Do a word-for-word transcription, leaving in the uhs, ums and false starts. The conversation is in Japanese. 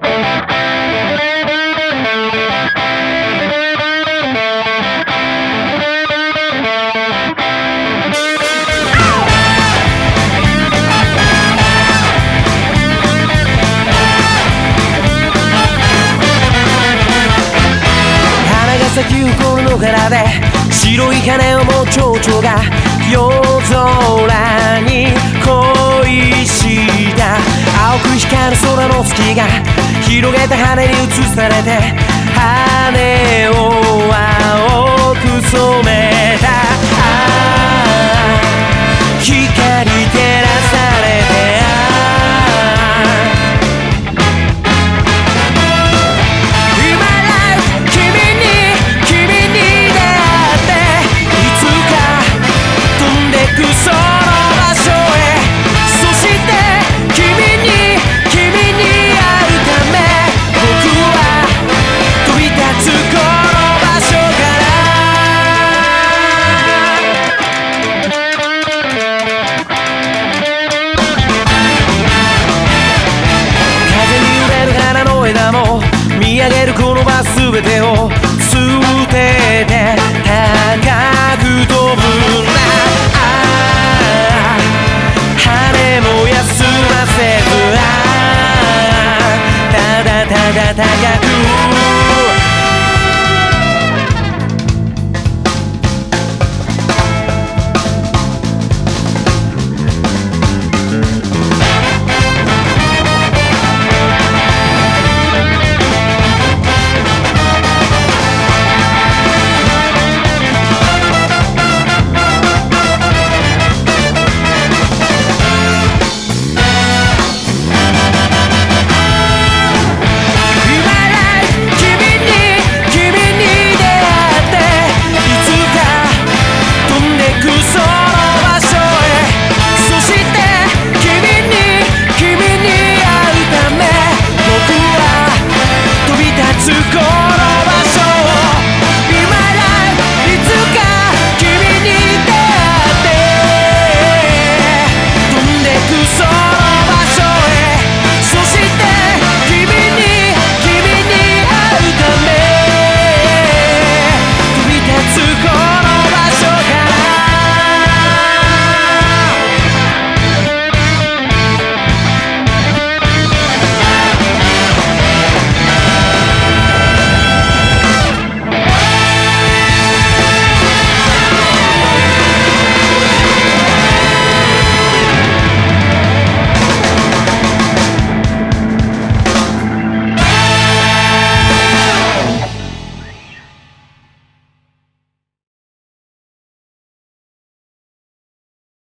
咲き誇る野原で白い羽を持つ蝶々が夜空に恋した青く光る空の月が広げた羽に映されて羽を青く染めたああ光照らされてその場所へそして君に君に会うため僕は飛び立つこの場所風に揺れる花の枝も見上げるこの場全てを捨てて高く飛ぶんだ羽も休ませずただただ高く